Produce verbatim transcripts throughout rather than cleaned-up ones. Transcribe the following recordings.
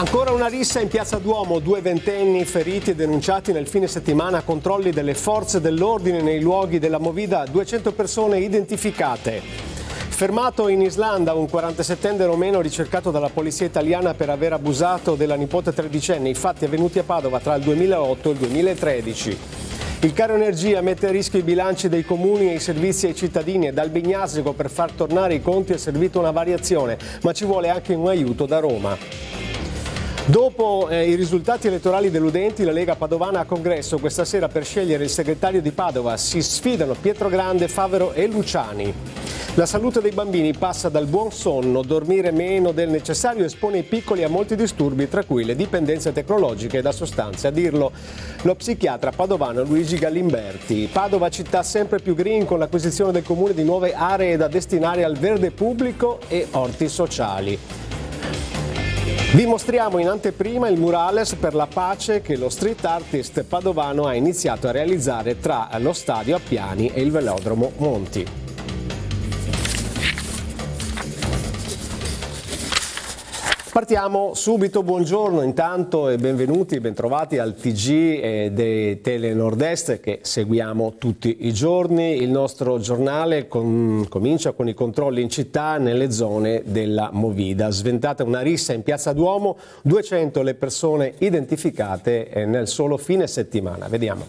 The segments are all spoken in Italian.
Ancora una rissa in Piazza Duomo, due ventenni feriti e denunciati nel fine settimana, controlli delle forze dell'ordine nei luoghi della movida, duecento persone identificate. Fermato in Islanda un quarantasettenne romeno ricercato dalla polizia italiana per aver abusato della nipote tredicenne, i fatti avvenuti a Padova tra il duemilaotto e il duemilatredici. Il caro energia mette a rischio i bilanci dei comuni e i servizi ai cittadini e dal Bignasego per far tornare i conti è servita una variazione, ma ci vuole anche un aiuto da Roma. Dopo eh, i risultati elettorali deludenti, la Lega Padovana a congresso questa sera per scegliere il segretario di Padova. Si sfidano Pietrogrande, Favero e Luciani. La salute dei bambini passa dal buon sonno, dormire meno del necessario espone i piccoli a molti disturbi, tra cui le dipendenze tecnologiche e da sostanze. A dirlo lo psichiatra padovano Luigi Gallimberti. Padova città sempre più green con l'acquisizione del comune di nuove aree da destinare al verde pubblico e orti sociali. Vi mostriamo in anteprima il murales per la pace che lo street artist padovano ha iniziato a realizzare tra lo stadio Appiani e il velodromo Monti. Partiamo subito, buongiorno intanto e benvenuti, bentrovati al T G dei Tele Nord-Est che seguiamo tutti i giorni. Il nostro giornale con, comincia con i controlli in città nelle zone della Movida. Sventata una rissa in Piazza Duomo, duecento le persone identificate nel solo fine settimana. Vediamo.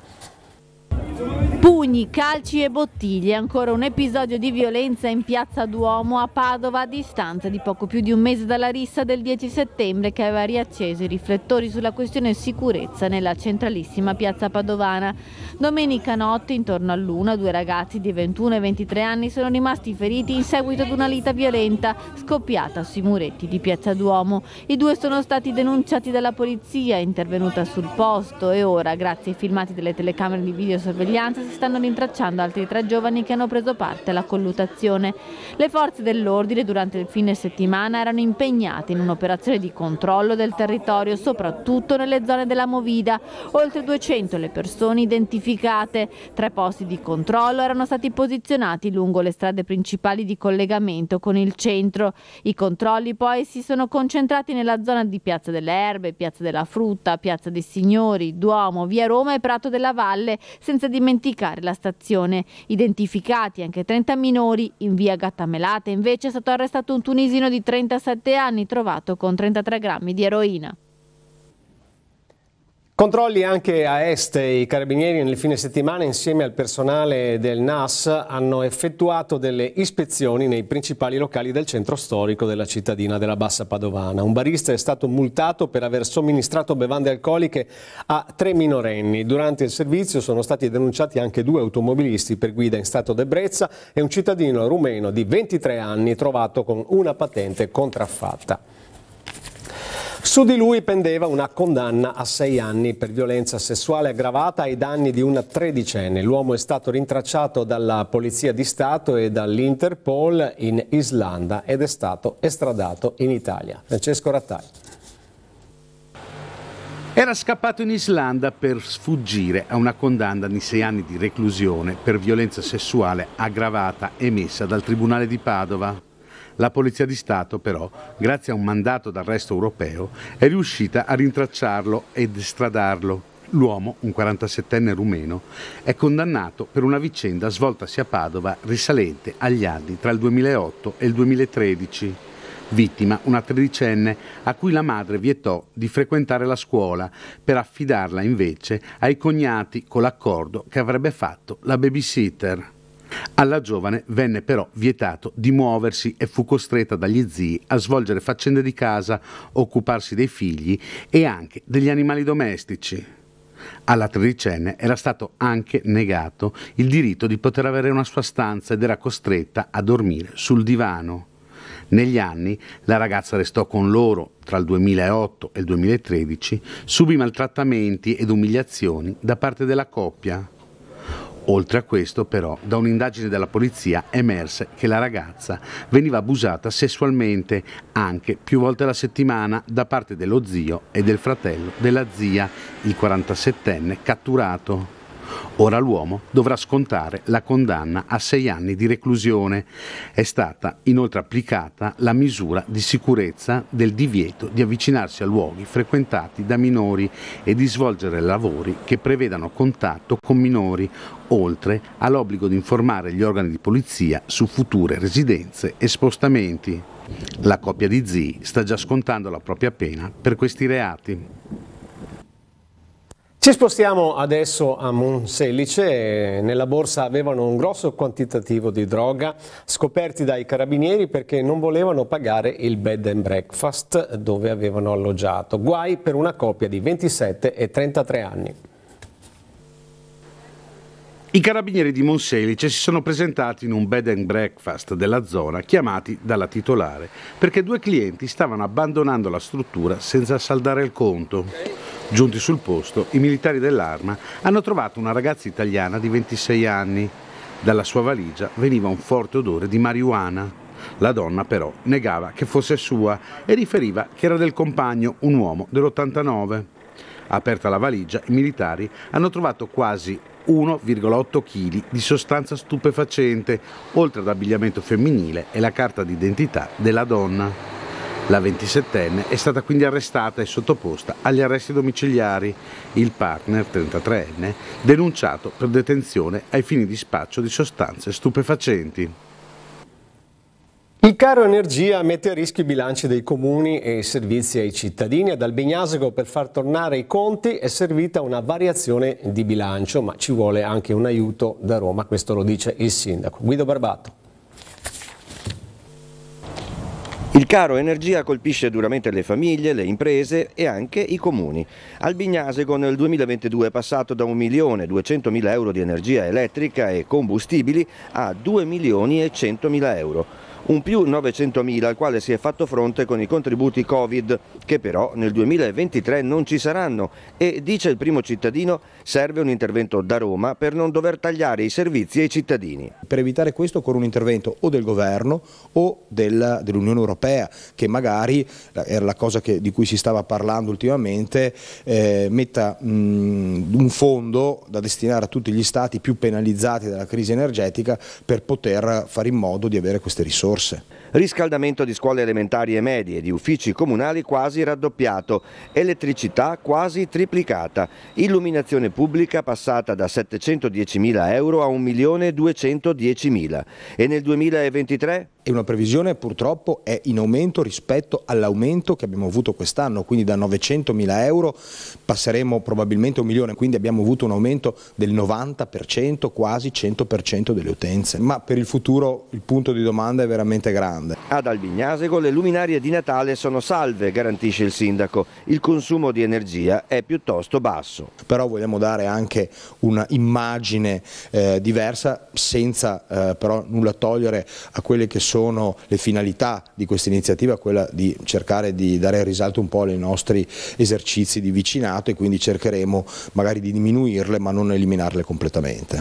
Pugni, calci e bottiglie, ancora un episodio di violenza in Piazza Duomo a Padova a distanza di poco più di un mese dalla rissa del dieci settembre che aveva riacceso i riflettori sulla questione sicurezza nella centralissima piazza padovana. Domenica notte, intorno all'una, due ragazzi di ventuno e ventitré anni sono rimasti feriti in seguito ad una lite violenta scoppiata sui muretti di Piazza Duomo. I due sono stati denunciati dalla polizia, intervenuta sul posto e ora, grazie ai filmati delle telecamere di videosorveglianza, si stanno rintracciando altri tre giovani che hanno preso parte alla colluttazione. Le forze dell'ordine durante il fine settimana erano impegnate in un'operazione di controllo del territorio, soprattutto nelle zone della Movida. Oltre duecento le persone identificate. Tre posti di controllo erano stati posizionati lungo le strade principali di collegamento con il centro. I controlli poi si sono concentrati nella zona di Piazza delle Erbe, Piazza della Frutta, Piazza dei Signori, Duomo, Via Roma e Prato della Valle, senza dimenticare la stazione. Identificati anche trenta minori. In via Gattamelate invece è stato arrestato un tunisino di trentasette anni trovato con trentatré grammi di eroina. Controlli anche a est. I carabinieri nel fine settimana insieme al personale del N A S hanno effettuato delle ispezioni nei principali locali del centro storico della cittadina della Bassa Padovana. Un barista è stato multato per aver somministrato bevande alcoliche a tre minorenni. Durante il servizio sono stati denunciati anche due automobilisti per guida in stato d'ebbrezza e un cittadino rumeno di ventitré anni trovato con una patente contraffatta. Su di lui pendeva una condanna a sei anni per violenza sessuale aggravata ai danni di una tredicenne. L'uomo è stato rintracciato dalla Polizia di Stato e dall'Interpol in Islanda ed è stato estradato in Italia. Francesco Rattai. Era scappato in Islanda per sfuggire a una condanna di sei anni di reclusione per violenza sessuale aggravata emessa dal Tribunale di Padova. La Polizia di Stato però, grazie a un mandato d'arresto europeo, è riuscita a rintracciarlo ed estradarlo. L'uomo, un quarantasettenne rumeno, è condannato per una vicenda svoltasi a Padova risalente agli anni tra il duemilaotto e il duemilatredici. Vittima una tredicenne a cui la madre vietò di frequentare la scuola per affidarla invece ai cognati con l'accordo che avrebbe fatto la babysitter. Alla giovane venne però vietato di muoversi e fu costretta dagli zii a svolgere faccende di casa, occuparsi dei figli e anche degli animali domestici. Alla tredicenne era stato anche negato il diritto di poter avere una sua stanza ed era costretta a dormire sul divano. Negli anni la ragazza restò con loro tra il duemilaotto e il duemilatredici, subì maltrattamenti ed umiliazioni da parte della coppia. Oltre a questo, però, da un'indagine della polizia emerse che la ragazza veniva abusata sessualmente anche più volte alla settimana da parte dello zio e del fratello della zia, il quarantasettenne catturato. Ora l'uomo dovrà scontare la condanna a sei anni di reclusione. È stata inoltre applicata la misura di sicurezza del divieto di avvicinarsi a luoghi frequentati da minori e di svolgere lavori che prevedano contatto con minori, oltre all'obbligo di informare gli organi di polizia su future residenze e spostamenti. La coppia di zii sta già scontando la propria pena per questi reati. Ci spostiamo adesso a Monselice. Nella borsa avevano un grosso quantitativo di droga, scoperti dai carabinieri perché non volevano pagare il bed and breakfast dove avevano alloggiato. Guai per una coppia di ventisette e trentatré anni. I carabinieri di Monselice si sono presentati in un bed and breakfast della zona, chiamati dalla titolare, perché due clienti stavano abbandonando la struttura senza saldare il conto. Giunti sul posto, i militari dell'Arma hanno trovato una ragazza italiana di ventisei anni. Dalla sua valigia veniva un forte odore di marijuana. La donna però negava che fosse sua e riferiva che era del compagno, un uomo dell'ottantanove. Aperta la valigia, i militari hanno trovato quasi uno virgola otto chili di sostanza stupefacente, oltre ad abbigliamento femminile e la carta d'identità della donna. La ventisettenne è stata quindi arrestata e sottoposta agli arresti domiciliari. Il partner, trentatreenne, denunciato per detenzione ai fini di spaccio di sostanze stupefacenti. Il caro energia mette a rischio i bilanci dei comuni e i servizi ai cittadini. Ad Albignasego per far tornare i conti è servita una variazione di bilancio, ma ci vuole anche un aiuto da Roma, questo lo dice il sindaco. Guido Barbato. Il caro energia colpisce duramente le famiglie, le imprese e anche i comuni. Albignasego nel duemilaventidue è passato da un milione duecentomila euro di energia elettrica e combustibili a due milioni e centomila euro. Un più novecentomila al quale si è fatto fronte con i contributi Covid, che però nel duemilaventitré non ci saranno e, dice il primo cittadino, serve un intervento da Roma per non dover tagliare i servizi ai cittadini. Per evitare questo occorre un intervento o del governo o del, dell'Unione Europea, che magari, era la cosa che, di cui si stava parlando ultimamente, eh, metta mh, un fondo da destinare a tutti gli stati più penalizzati dalla crisi energetica per poter fare in modo di avere queste risorse. Riscaldamento di scuole elementari e medie, di uffici comunali quasi raddoppiato, elettricità quasi triplicata, illuminazione pubblica passata da settecentodiecimila euro a un milione duecentodiecimila e nel duemilaventitré? E una previsione purtroppo è in aumento rispetto all'aumento che abbiamo avuto quest'anno, quindi da novecentomila euro passeremo probabilmente a un milione, quindi abbiamo avuto un aumento del novanta per cento, quasi cento per cento delle utenze, ma per il futuro il punto di domanda è veramente grande. Ad Albignasego le luminarie di Natale sono salve, garantisce il sindaco, il consumo di energia è piuttosto basso. Però vogliamo dare anche una immagine eh, diversa, senza eh, però nulla togliere a quelle che sono sono le finalità di questa iniziativa, quella di cercare di dare risalto un po' ai nostri esercizi di vicinato e quindi cercheremo magari di diminuirle ma non eliminarle completamente.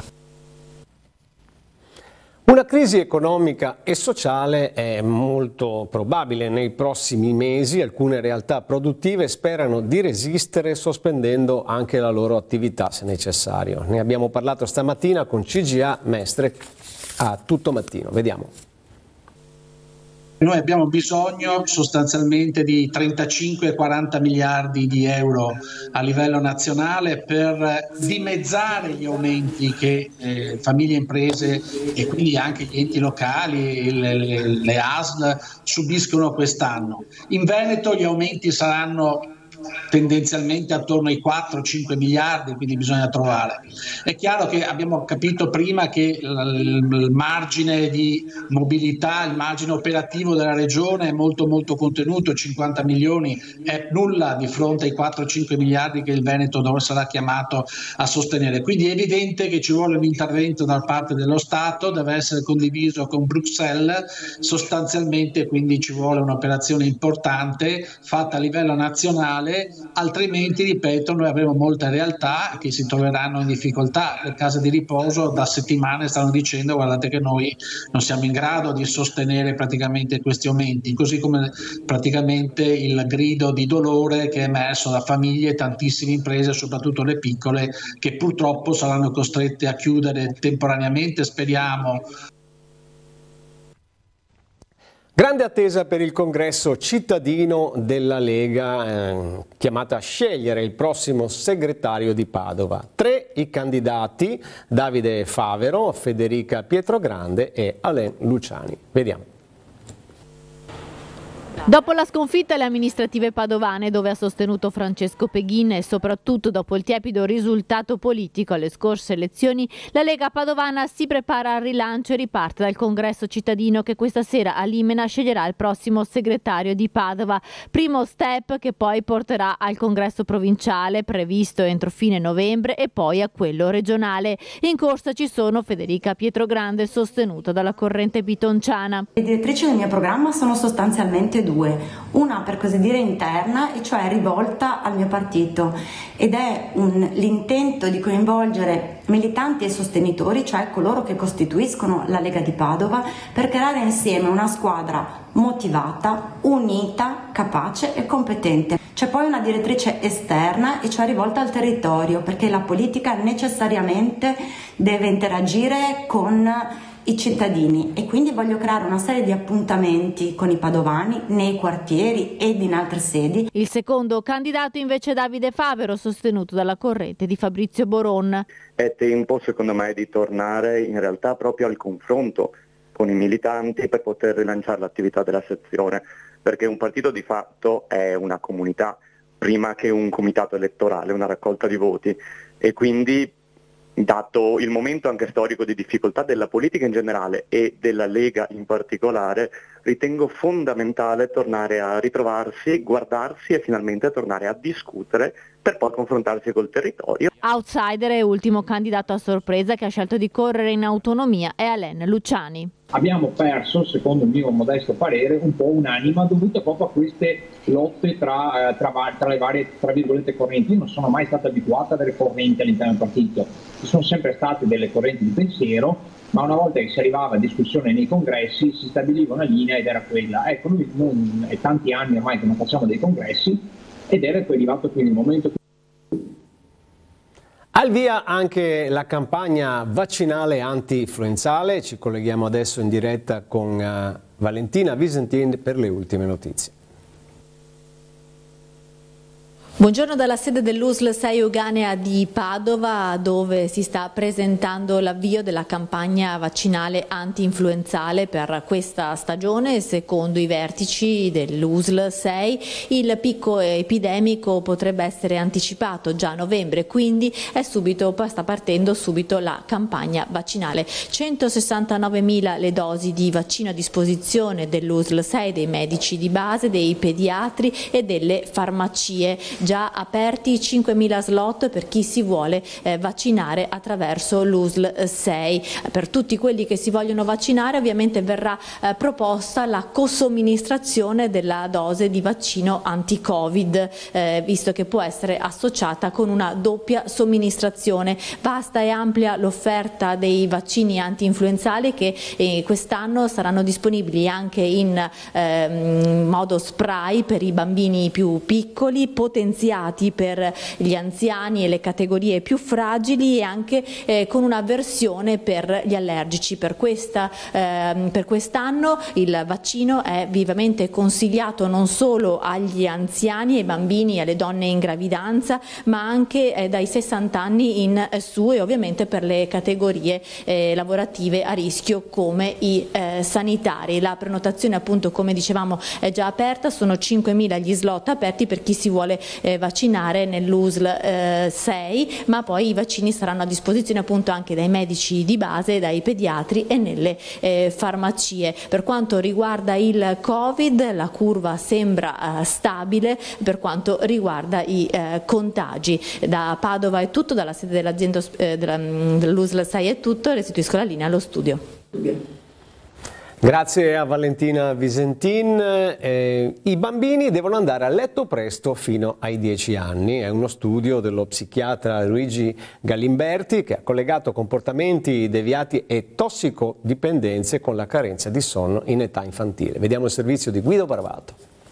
Una crisi economica e sociale è molto probabile nei prossimi mesi. Alcune realtà produttive sperano di resistere sospendendo anche la loro attività se necessario. Ne abbiamo parlato stamattina con C G A Mestre a Tutto Mattino. Vediamo. Noi abbiamo bisogno sostanzialmente di trentacinque quaranta miliardi di euro a livello nazionale per dimezzare gli aumenti che eh, famiglie e imprese e quindi anche gli enti locali, le, le, le A S L subiscono quest'anno. In Veneto gli aumenti saranno tendenzialmente attorno ai quattro cinque miliardi, quindi bisogna trovare. È chiaro che abbiamo capito prima che il margine di mobilità, il margine operativo della regione è molto molto contenuto, cinquanta milioni è nulla di fronte ai quattro cinque miliardi che il Veneto sarà chiamato a sostenere. Quindi è evidente che ci vuole un intervento da parte dello Stato, deve essere condiviso con Bruxelles, sostanzialmente quindi ci vuole un'operazione importante fatta a livello nazionale regionale, altrimenti, ripeto, noi avremo molte realtà che si troveranno in difficoltà. Le case di riposo da settimane stanno dicendo: guardate che noi non siamo in grado di sostenere praticamente questi aumenti, così come praticamente il grido di dolore che è emerso da famiglie e tantissime imprese, soprattutto le piccole, che purtroppo saranno costrette a chiudere temporaneamente, speriamo. Grande attesa per il congresso cittadino della Lega, eh, chiamata a scegliere il prossimo segretario di Padova. Tre i candidati: Davide Favero, Federica Pietrogrande e Alain Luciani. Vediamo. Dopo la sconfitta alle amministrative padovane, dove ha sostenuto Francesco Peghin, e soprattutto dopo il tiepido risultato politico alle scorse elezioni, la Lega padovana si prepara al rilancio e riparte dal congresso cittadino che questa sera a Limena sceglierà il prossimo segretario di Padova. Primo step che poi porterà al congresso provinciale, previsto entro fine novembre, e poi a quello regionale. In corsa ci sono Federica Pietrogrande, sostenuta dalla corrente pitonciana. Le direttrici del mio programma sono sostanzialmente due. Una, per così dire, interna, e cioè rivolta al mio partito, ed è un, l'intento di coinvolgere militanti e sostenitori, cioè coloro che costituiscono la Lega di Padova, per creare insieme una squadra motivata, unita, capace e competente. C'è poi una direttrice esterna, e cioè rivolta al territorio, perché la politica necessariamente deve interagire con i cittadini, e quindi voglio creare una serie di appuntamenti con i padovani nei quartieri ed in altre sedi. Il secondo candidato invece è Davide Favero, sostenuto dalla corrente di Fabrizio Boron. È tempo, secondo me, di tornare in realtà proprio al confronto con i militanti per poter rilanciare l'attività della sezione, perché un partito di fatto è una comunità prima che un comitato elettorale, una raccolta di voti, e quindi, dato il momento anche storico di difficoltà della politica in generale e della Lega in particolare, ritengo fondamentale tornare a ritrovarsi, guardarsi e finalmente tornare a discutere per poi confrontarsi col territorio. Outsider e ultimo candidato a sorpresa che ha scelto di correre in autonomia è Alain Luciani. Abbiamo perso, secondo il mio modesto parere, un po' un'anima dovuta proprio a queste lotte tra, tra, tra le varie, tra virgolette, correnti. Io non sono mai stato abituato ad avere correnti all'interno del partito, ci sono sempre state delle correnti di pensiero, ma una volta che si arrivava a discussione nei congressi si stabiliva una linea ed era quella. Ecco, noi non, è tanti anni ormai che non facciamo dei congressi, ed era poi arrivato quindi il momento. Al via anche la campagna vaccinale anti-influenzale. Ci colleghiamo adesso in diretta con uh, Valentina Visentin per le ultime notizie. Buongiorno dalla sede dell'U S L sei Euganea di Padova, dove si sta presentando l'avvio della campagna vaccinale anti-influenzale per questa stagione. Secondo i vertici dell'U S L sei, il picco epidemico potrebbe essere anticipato già a novembre, quindi è subito, sta partendo subito la campagna vaccinale. centosessantanovemila le dosi di vaccino a disposizione dell'U S L sei, dei medici di base, dei pediatri e delle farmacie. Già aperti cinquemila slot per chi si vuole eh, vaccinare attraverso l'U S L sei. Per tutti quelli che si vogliono vaccinare ovviamente verrà eh, proposta la cosomministrazione della dose di vaccino anti-Covid, eh, visto che può essere associata con una doppia somministrazione. Vasta e ampia l'offerta dei vaccini anti-influenzali che eh, quest'anno saranno disponibili anche in eh, modo spray per i bambini più piccoli, potenziali per gli anziani e le categorie più fragili, e anche eh, con una versione per gli allergici. Per, questa, eh, per quest'anno il vaccino è vivamente consigliato non solo agli anziani, ai bambini e alle donne in gravidanza, ma anche eh, dai sessanta anni in su, e ovviamente per le categorie eh, lavorative a rischio come i eh, sanitari. La prenotazione, appunto, come dicevamo, è già aperta, sono cinquemila gli slot aperti per chi si vuole Eh, vaccinare nell'U S L eh, sei, ma poi i vaccini saranno a disposizione appunto anche dai medici di base, dai pediatri e nelle eh, farmacie. Per quanto riguarda il Covid, la curva sembra eh, stabile per quanto riguarda i eh, contagi. Da Padova è tutto, dalla sede dell'azienda eh, dell'U S L sei è tutto, restituisco la linea allo studio. Grazie a Valentina Visentin. Eh, I bambini devono andare a letto presto fino ai dieci anni. È uno studio dello psichiatra Luigi Galimberti che ha collegato comportamenti deviati e tossicodipendenze con la carenza di sonno in età infantile. Vediamo il servizio di Guido Barbato.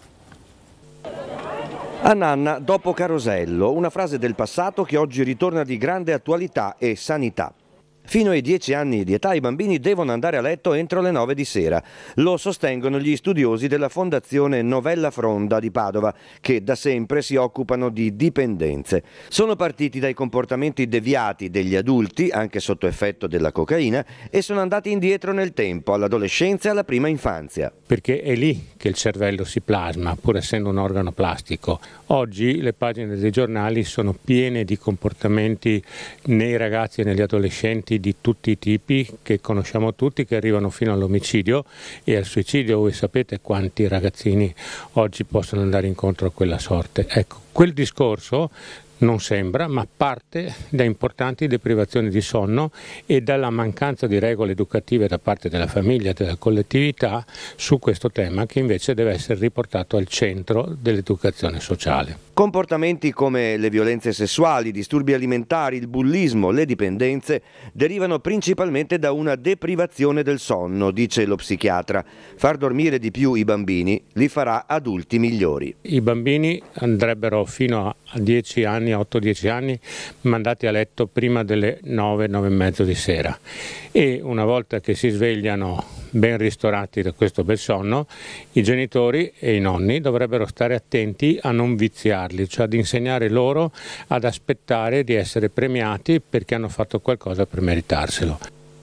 A nanna dopo Carosello, una frase del passato che oggi ritorna di grande attualità e sanità. Fino ai dieci anni di età i bambini devono andare a letto entro le nove di sera. Lo sostengono gli studiosi della Fondazione Novella Fronda di Padova, che da sempre si occupano di dipendenze. Sono partiti dai comportamenti deviati degli adulti, anche sotto effetto della cocaina, e sono andati indietro nel tempo, all'adolescenza e alla prima infanzia. Perché è lì che il cervello si plasma, pur essendo un organo plastico. Oggi le pagine dei giornali sono piene di comportamenti nei ragazzi e negli adolescenti di tutti i tipi che conosciamo tutti, che arrivano fino all'omicidio e al suicidio. Voi sapete quanti ragazzini oggi possono andare incontro a quella sorte. Ecco, quel discorso non sembra, ma parte da importanti deprivazioni di sonno e dalla mancanza di regole educative da parte della famiglia e della collettività su questo tema, che invece deve essere riportato al centro dell'educazione sociale. Comportamenti come le violenze sessuali, i disturbi alimentari, il bullismo, le dipendenze derivano principalmente da una deprivazione del sonno, dice lo psichiatra. Far dormire di più i bambini li farà adulti migliori. I bambini andrebbero fino a dieci anni, otto dieci anni, mandati a letto prima delle nove, nove e mezzo di sera, e una volta che si svegliano ben ristorati da questo bel sonno, i genitori e i nonni dovrebbero stare attenti a non viziarli, cioè ad insegnare loro ad aspettare di essere premiati perché hanno fatto qualcosa per meritarselo.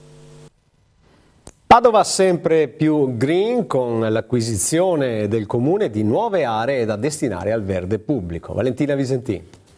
Padova sempre più green con l'acquisizione del comune di nuove aree da destinare al verde pubblico. Valentina Visentin.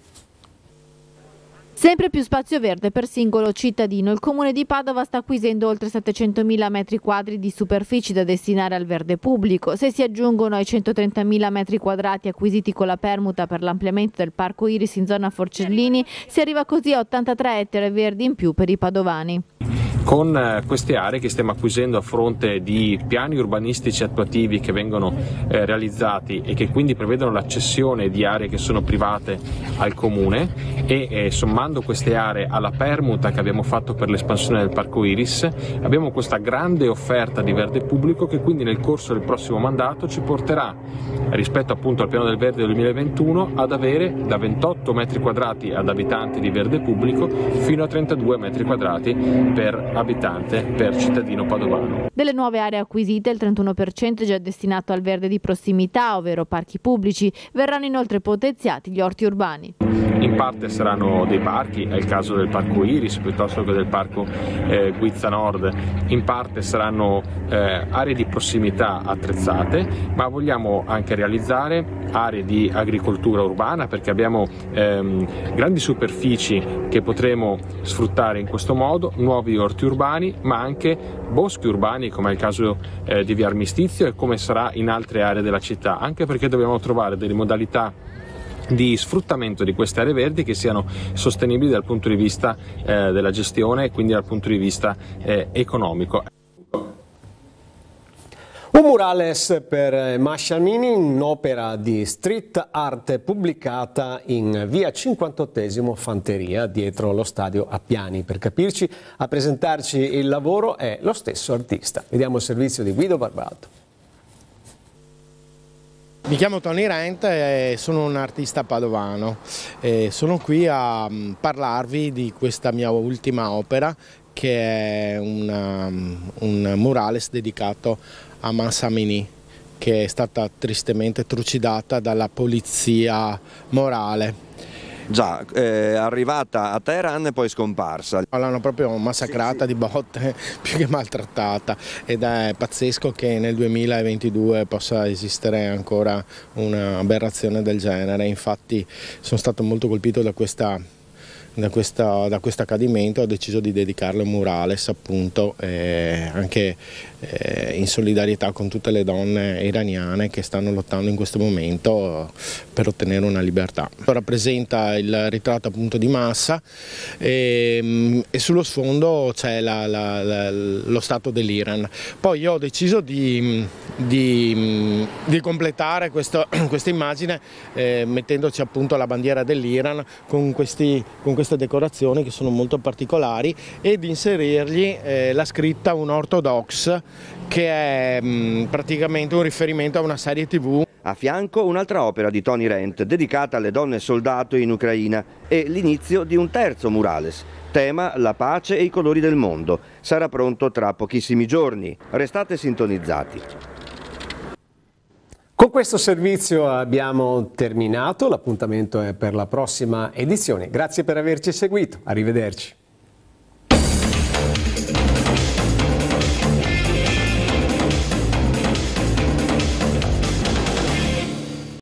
Sempre più spazio verde per singolo cittadino. Il comune di Padova sta acquisendo oltre settecentomila metri quadri di superfici da destinare al verde pubblico. Se si aggiungono ai centotrentamila metri quadrati acquisiti con la permuta per l'ampliamento del parco Iris in zona Forcellini, si arriva così a ottantatré ettari verdi in più per i padovani. Con queste aree che stiamo acquisendo a fronte di piani urbanistici attuativi che vengono eh, realizzati e che quindi prevedono la cessione di aree che sono private al comune, e eh, sommando queste aree alla permuta che abbiamo fatto per l'espansione del parco Iris, abbiamo questa grande offerta di verde pubblico che quindi nel corso del prossimo mandato ci porterà, rispetto appunto al piano del verde del duemilaventuno, ad avere da ventotto metri quadrati ad abitante di verde pubblico fino a trentadue metri quadrati per abitante per cittadino padovano. Delle nuove aree acquisite, il trentuno per cento è già destinato al verde di prossimità, ovvero parchi pubblici. Verranno inoltre potenziati gli orti urbani. In parte saranno dei parchi, è il caso del parco Iris piuttosto che del parco eh, Guizza Nord, in parte saranno eh, aree di prossimità attrezzate, ma vogliamo anche realizzare aree di agricoltura urbana, perché abbiamo ehm, grandi superfici che potremo sfruttare in questo modo, nuovi orti urbani, ma anche boschi urbani, come è il caso eh, di Via Armistizio e come sarà in altre aree della città, anche perché dobbiamo trovare delle modalità di sfruttamento di queste aree verdi che siano sostenibili dal punto di vista eh, della gestione e quindi dal punto di vista eh, economico. Un murales per Masciamini, un'opera di street art pubblicata in via cinquantottesimo Fanteria, dietro lo stadio Appiani. Per capirci, a presentarci il lavoro è lo stesso artista. Vediamo il servizio di Guido Barbato. Mi chiamo Tony Rent e sono un artista padovano. E sono qui a parlarvi di questa mia ultima opera, che è una, un murales dedicato a Masciamini, che è stata tristemente trucidata dalla polizia morale. Già, è arrivata a Teheran e poi scomparsa. L'hanno proprio massacrata sì, sì. di botte, più che maltrattata, ed è pazzesco che nel duemilaventidue possa esistere ancora un'aberrazione del genere. Infatti sono stato molto colpito da questa da questo da questo accadimento ho deciso di dedicarle un murales, appunto, eh, anche eh, in solidarietà con tutte le donne iraniane che stanno lottando in questo momento per ottenere una libertà. Rappresenta il ritratto, appunto, di Mahsa e, e sullo sfondo c'è la, la, la, lo stato dell'Iran. Poi io ho deciso di, di, di completare questa immagine eh, mettendoci, appunto, la bandiera dell'Iran con, questi, con queste decorazioni che sono molto particolari, e di inserirgli eh, la scritta Unorthodox, che è mh, praticamente un riferimento a una serie tivù. A fianco un'altra opera di Tony Rent dedicata alle donne soldato in Ucraina e l'inizio di un terzo murales, tema la pace e i colori del mondo. Sarà pronto tra pochissimi giorni. Restate sintonizzati. Con questo servizio abbiamo terminato, l'appuntamento è per la prossima edizione. Grazie per averci seguito, arrivederci.